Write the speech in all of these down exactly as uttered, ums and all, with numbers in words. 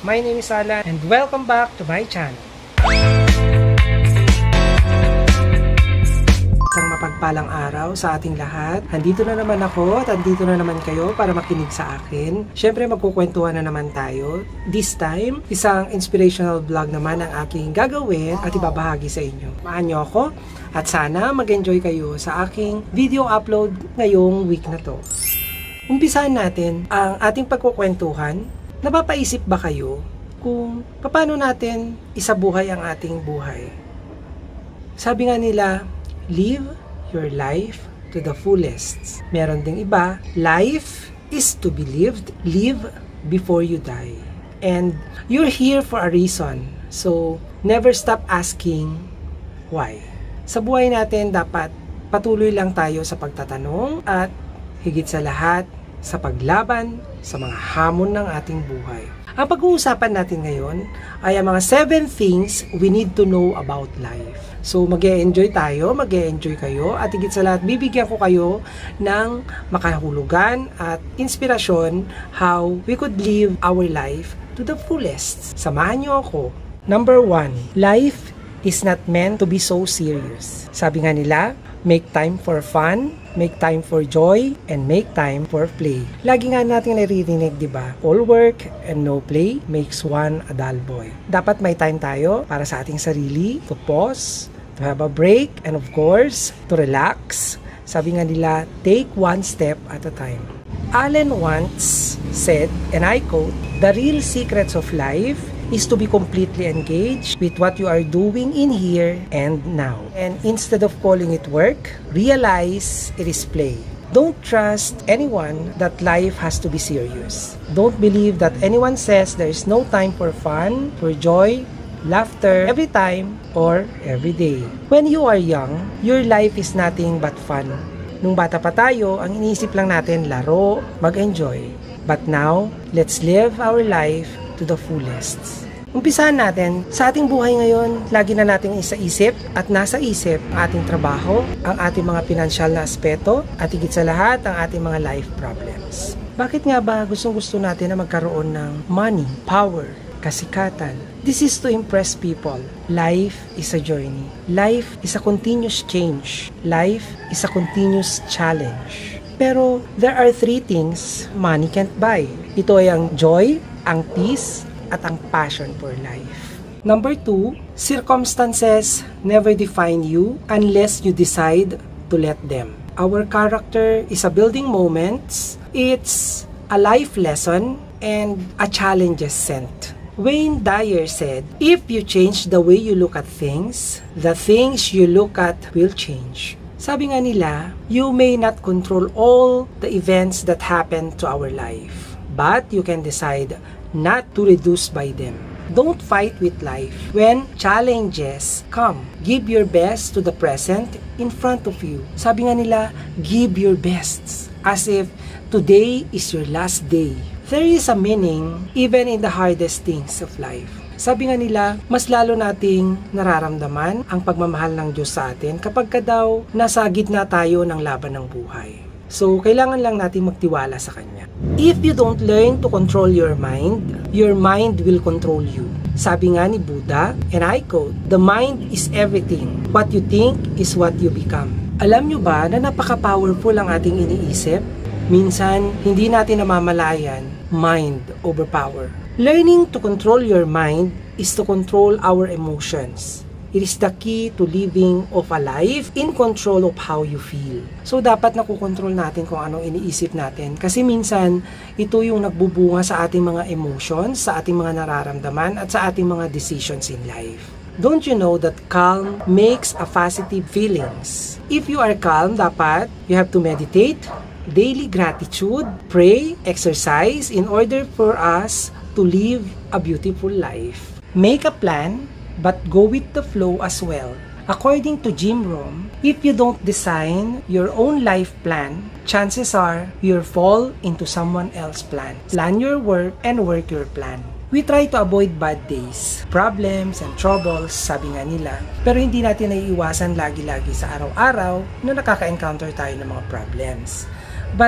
My name is Alan and welcome back to my channel. Isang mapagpalang araw sa ating lahat. Andito na naman ako at andito na naman kayo para makinig sa akin. Siyempre magkukwentuhan na naman tayo. This time, isang inspirational vlog naman ang aking gagawin at ibabahagi sa inyo. Maan niyo ako at sana mag-enjoy kayo sa aking video upload ngayong week na to. Umpisahan natin ang ating pagkukwentuhan. Napapaisip ba kayo kung paano natin isabuhay ang ating buhay? Sabi nga nila, live your life to the fullest. Meron ding iba, life is to be lived, live before you die. And you're here for a reason. So, never stop asking why. Sa buhay natin, dapat patuloy lang tayo sa pagtatanong at higit sa lahat, sa paglaban sa mga hamon ng ating buhay. Ang pag-uusapan natin ngayon ay ang mga seven things we need to know about life. So mag-e-enjoy tayo, mag-e-enjoy kayo at higit sa lahat bibigyan ko kayo ng makahulugan at inspirasyon how we could live our life to the fullest. Samahan niyo ako. Number one, life is not meant to be so serious. Sabi nga nila, make time for fun, make time for joy, and make time for play. Lagi nga natin naririnig, di ba? All work and no play makes one a dull boy. Dapat may time tayo para sa ating sarili, to pause, to have a break, and of course, to relax. Sabi nga nila, take one step at a time. Allen once said, and I quote, "The real secrets of life is to be completely engaged with what you are doing in here and now. And instead of calling it work, realize it is play. Don't trust anyone that life has to be serious. Don't believe that anyone says there is no time for fun, for joy, laughter, every time or every day. When you are young, your life is nothing but fun. Nung bata pa tayo, ang iniisip lang natin laro, mag-enjoy. But now, let's live our life to the fullest." Umpisahan natin, sa ating buhay ngayon, lagi na nating isaisip at nasa isip ang ating trabaho, ang ating mga pinansyal na aspeto, at higit sa lahat ang ating mga life problems. Bakit nga ba gustong-gusto natin na magkaroon ng money, power, kasikatan? This is to impress people. Life is a journey. Life is a continuous change. Life is a continuous challenge. Pero there are three things money can't buy. Ito ay ang joy, ang peace, at ang passion for life. Number two, circumstances never define you unless you decide to let them. Our character is a building moments, it's a life lesson, and a challenges sent. Wayne Dyer said, "If you change the way you look at things, the things you look at will change." Sabi nga nila, you may not control all the events that happen to our life, but you can decide not to reduce by them. Don't fight with life. When challenges come, give your best to the present in front of you. Sabi nga nila, give your best, as if today is your last day. There is a meaning even in the hardest things of life. Sabi nga nila, mas lalo nating nararamdaman ang pagmamahal ng Diyos sa atin kapag ka daw nasa gitna tayo ng laban ng buhay. So, kailangan lang natin magtiwala sa Kanya. If you don't learn to control your mind, your mind will control you. Sabi nga ni Buddha, and I quote, "The mind is everything. What you think is what you become." Alam nyo ba na napaka-powerful ang ating iniisip? Minsan, hindi natin namamalayan, mind over power. Learning to control your mind is to control our emotions. It is the key to living of a life in control of how you feel. So, dapat nakukontrol natin kung anong iniisip natin. Kasi minsan, ito yung nagbubunga sa ating mga emotions, sa ating mga nararamdaman, at sa ating mga decisions in life. Don't you know that calm makes a positive feelings? If you are calm, dapat you have to meditate, daily gratitude, pray, exercise in order for us to live a beautiful life. Make a plan, but go with the flow as well. According to Jim Rohn, if you don't design your own life plan, chances are you'll fall into someone else's plan. Plan your work and work your plan. We try to avoid bad days, problems, and troubles, sabi nga nila. Pero hindi natin naiiwasan lagi-lagi sa araw-araw na nakaka-encounter tayo ng mga problems. But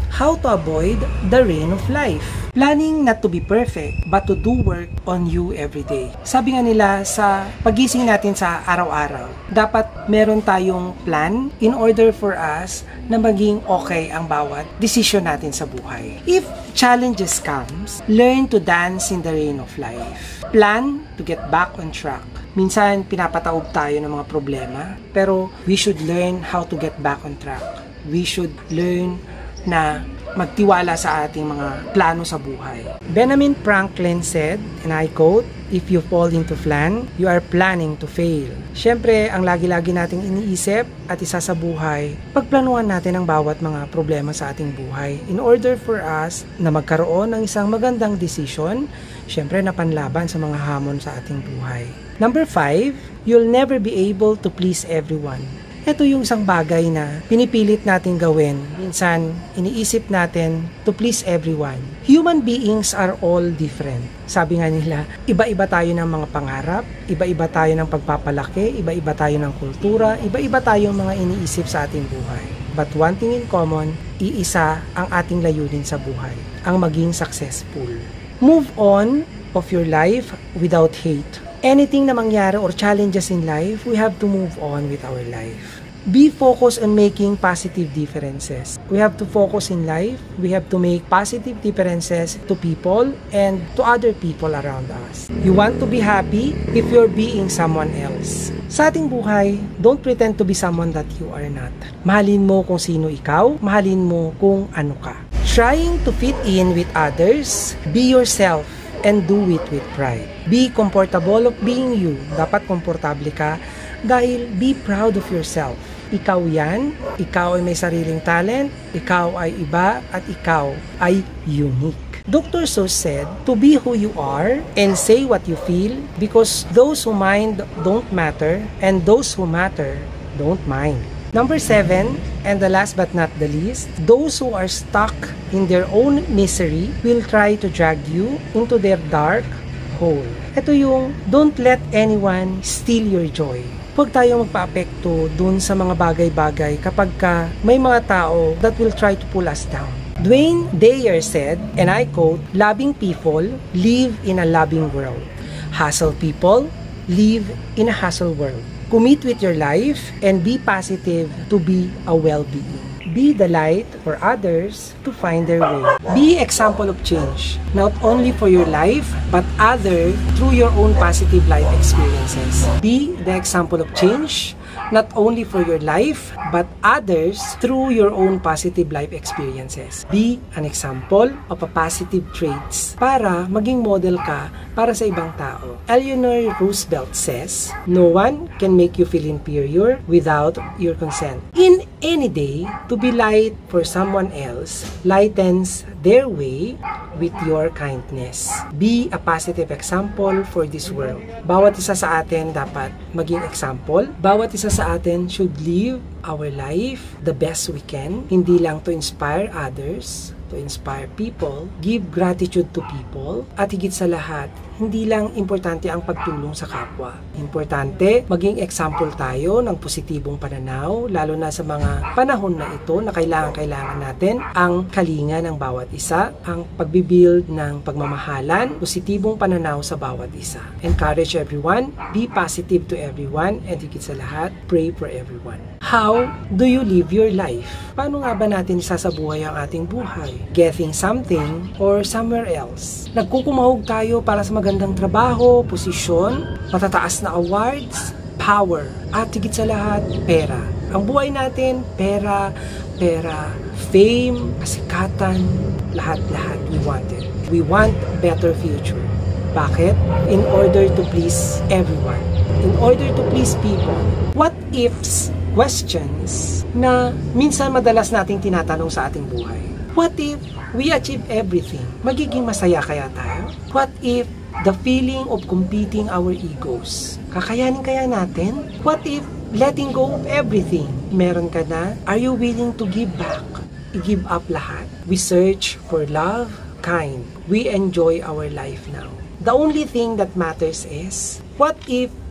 how to avoid the rain of life. Planning not to be perfect, but to do work on you every day. Sabi nga nila sa pagising natin sa araw-araw, dapat meron tayong plan in order for us na maging okay ang bawat desisyon natin sa buhay. If challenges comes, learn to dance in the rain of life. Plan to get back on track. Minsan, pinapataob tayo ng mga problema, pero we should learn how to get back on track. We should learn na magtiwala sa ating mga plano sa buhay. Benjamin Franklin said, and I quote, "If you fall into plan, you are planning to fail." Siyempre, ang lagi-lagi nating iniisip at isa sa buhay, pagplanuhan natin ang bawat mga problema sa ating buhay in order for us na magkaroon ng isang magandang decision, siyempre na panlaban sa mga hamon sa ating buhay. Number five, you'll never be able to please everyone. Ito yung isang bagay na pinipilit natin gawin. Minsan, iniisip natin to please everyone. Human beings are all different. Sabi nga nila, iba-iba tayo ng mga pangarap, iba-iba tayo ng pagpapalaki, iba-iba tayo ng kultura, iba-iba tayong mga iniisip sa ating buhay. But one thing in common, iisa ang ating layunin sa buhay, ang maging successful. Move on of your life without hate. Anything na mangyari or challenges in life, we have to move on with our life. Be focused on making positive differences. We have to focus in life. We have to make positive differences to people and to other people around us. You want to be happy if you're being someone else. Sa ating buhay, don't pretend to be someone that you are not. Mahalin mo kung sino ikaw, mahalin mo kung ano ka. Trying to fit in with others, be yourself. And do it with pride. Be comfortable of being you. Dapat komportable ka dahil be proud of yourself. Ikaw yan, ikaw ay may sariling talent, ikaw ay iba, at ikaw ay unique. Doctor Seuss said, to be who you are and say what you feel because those who mind don't matter and those who matter don't mind. Number seven, and the last but not the least, those who are stuck in their own misery will try to drag you into their dark hole. Ito yung, don't let anyone steal your joy. Huwag tayong magpa-apekto dun sa mga bagay-bagay kapag ka may mga tao that will try to pull us down. Dwayne Dyer said, and I quote, "Loving people live in a loving world. Hustle people live in a hustle world. Commit with your life and be positive to be a well-being. Be the light for others to find their way. Be example of change, not only for your life, but other through your own positive life experiences. Be the example of change, not only for your life, but others through your own positive life experiences. Be an example of a positive traits para maging model ka para sa ibang tao. Eleanor Roosevelt says, no one can make you feel inferior without your consent. In any day, to be light for someone else lightens their way with your kindness. Be a positive example for this world. Bawat isa sa atin dapat maging example. Bawat isa sa atin should live our life the best we can. Hindi lang to inspire others, to inspire people, give gratitude to people, at higit sa lahat, hindi lang importante ang pagtulong sa kapwa. Importante, maging example tayo ng positibong pananaw, lalo na sa mga panahon na ito na kailangan-kailangan natin ang kalinga ng bawat isa, ang pagbibuild ng pagmamahalan, positibong pananaw sa bawat isa. Encourage everyone, be positive to everyone, and higit sa lahat, pray for everyone. How do you live your life? Paano nga ba natin isasabuhay ang ating buhay? Getting something or somewhere else? Nagkukumahog tayo para sa magandang trabaho, posisyon, matataas na awards, power, at higit sa lahat, pera. Ang buhay natin, pera, pera, fame, kasikatan, lahat-lahat we wanted. We want a better future. Bakit? In order to please everyone. In order to please people. What ifs, questions na minsan madalas nating tinatanong sa ating buhay. What if we achieve everything? Magiging masaya kaya tayo? What if the feeling of competing our egos, kakayanin kaya natin? What if letting go of everything? Meron ka na? Are you willing to give back? I-give up lahat. We search for love, kind. We enjoy our life now. The only thing that matters is, what if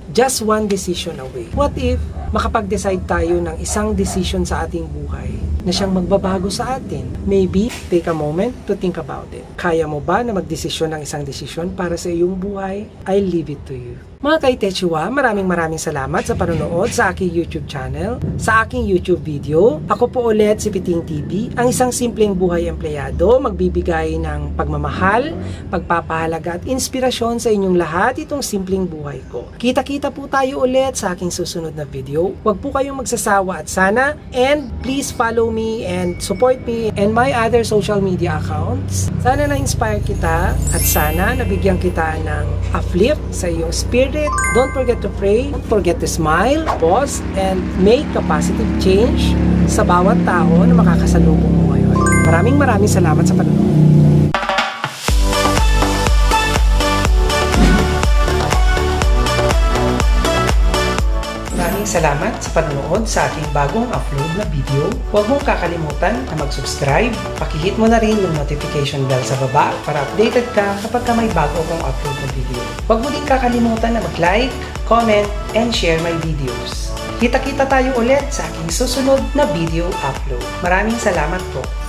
just one decision away. What if makapag-decide tayo ng isang decision sa ating buhay na siyang magbabago sa atin? Maybe, take a moment to think about it. Kaya mo ba na magdesisyon ng isang desisyon para sa iyong buhay? I leave it to you. Mga ka-itetchiwa, maraming maraming salamat sa panonood sa aking YouTube channel, sa aking YouTube video. Ako po ulit si Peeting T V, ang isang simpleng buhay empleyado, magbibigay ng pagmamahal, pagpapahalaga at inspirasyon sa inyong lahat itong simpleng buhay ko. Kita-kita po tayo ulit sa aking susunod na video. Huwag po kayong magsasawa at sana, and please follow me and support me and my other social media accounts. Sana na-inspire kita at sana nabigyan kita ng uplift sa iyong spirit. Don't forget to pray, don't forget to smile, pause, and make a positive change sa bawat tao na makakasalubong mo ngayon. Maraming maraming salamat sa panonood. Maraming salamat sa panonood sa aking bagong upload na video. Huwag mong kakalimutan na mag-subscribe. Pakihit mo na rin yung notification bell sa baba para updated ka kapag ka may bago kong upload na video. Huwag mo din kakalimutan na mag-like, comment, and share my videos. Kita-kita tayo ulit sa aking susunod na video upload. Maraming salamat po.